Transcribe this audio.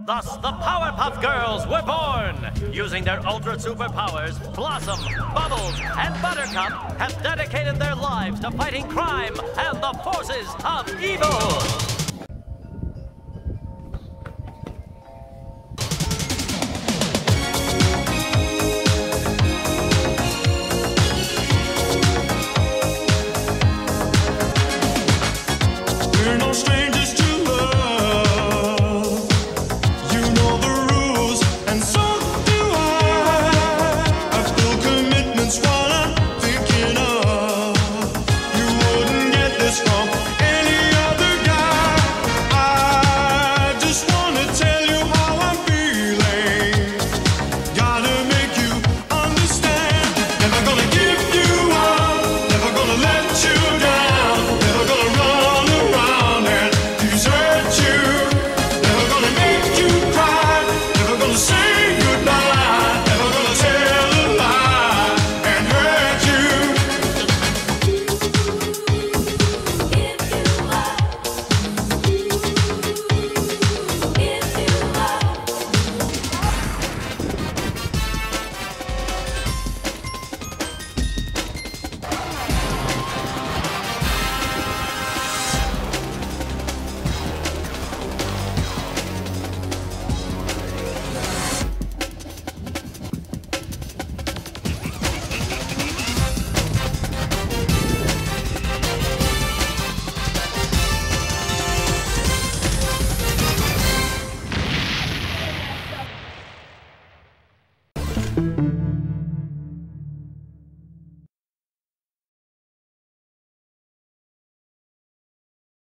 Thus, the Powerpuff Girls were born. Using their ultra superpowers, Blossom, Bubbles, and Buttercup have dedicated their lives to fighting crime and the forces of evil.